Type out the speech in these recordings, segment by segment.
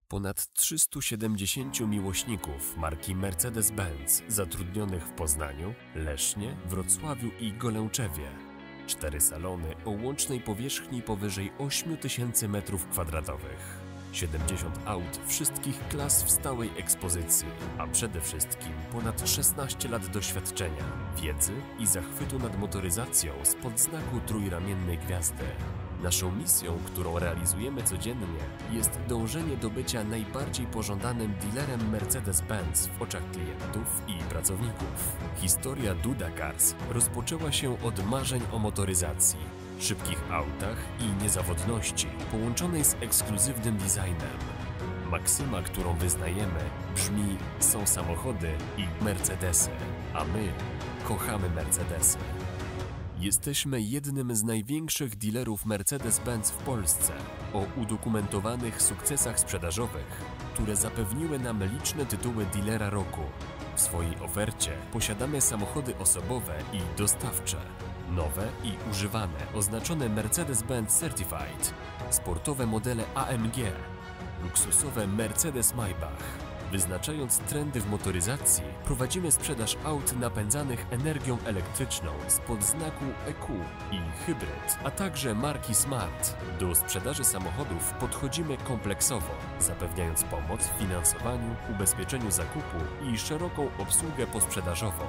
Ponad 370 miłośników marki Mercedes-Benz zatrudnionych w Poznaniu, Lesznie, Wrocławiu i Golęczewie. 4 salony o łącznej powierzchni powyżej 8000 m². 70 aut wszystkich klas w stałej ekspozycji, a przede wszystkim ponad 16 lat doświadczenia, wiedzy i zachwytu nad motoryzacją spod znaku trójramiennej gwiazdy. Naszą misją, którą realizujemy codziennie, jest dążenie do bycia najbardziej pożądanym dealerem Mercedes-Benz w oczach klientów i pracowników. Historia Duda Cars rozpoczęła się od marzeń o motoryzacji, szybkich autach i niezawodności połączonej z ekskluzywnym designem. Maksyma, którą wyznajemy, brzmi: są samochody i Mercedesy, a my kochamy Mercedesy. Jesteśmy jednym z największych dealerów Mercedes-Benz w Polsce o udokumentowanych sukcesach sprzedażowych, które zapewniły nam liczne tytuły dealera roku. W swojej ofercie posiadamy samochody osobowe i dostawcze, nowe i używane oznaczone Mercedes-Benz Certified, sportowe modele AMG, luksusowe Mercedes-Maybach. Wyznaczając trendy w motoryzacji, prowadzimy sprzedaż aut napędzanych energią elektryczną spod znaku EQ i hybryd, a także marki Smart. Do sprzedaży samochodów podchodzimy kompleksowo, zapewniając pomoc w finansowaniu, ubezpieczeniu zakupu i szeroką obsługę posprzedażową.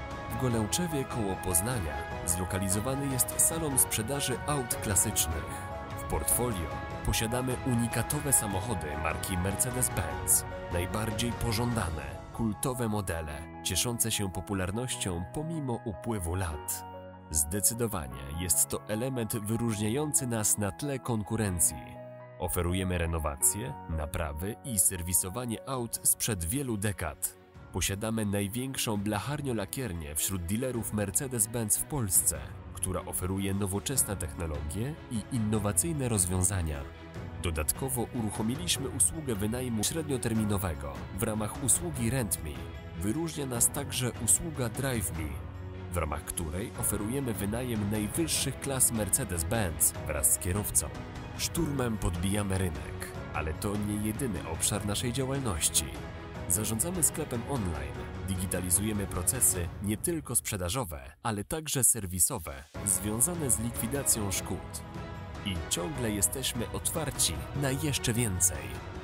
W Golęczewie koło Poznania zlokalizowany jest salon sprzedaży aut klasycznych. W portfolio posiadamy unikatowe samochody marki Mercedes-Benz, najbardziej pożądane, kultowe modele, cieszące się popularnością pomimo upływu lat. Zdecydowanie jest to element wyróżniający nas na tle konkurencji. Oferujemy renowacje, naprawy i serwisowanie aut sprzed wielu dekad. Posiadamy największą blacharnię-lakiernię wśród dealerów Mercedes-Benz w Polsce, która oferuje nowoczesne technologie i innowacyjne rozwiązania. Dodatkowo uruchomiliśmy usługę wynajmu średnioterminowego. W ramach usługi Rent Me wyróżnia nas także usługa Drive Me, w ramach której oferujemy wynajem najwyższych klas Mercedes-Benz wraz z kierowcą. Szturmem podbijamy rynek, ale to nie jedyny obszar naszej działalności. Zarządzamy sklepem online, digitalizujemy procesy nie tylko sprzedażowe, ale także serwisowe, związane z likwidacją szkód. I ciągle jesteśmy otwarci na jeszcze więcej.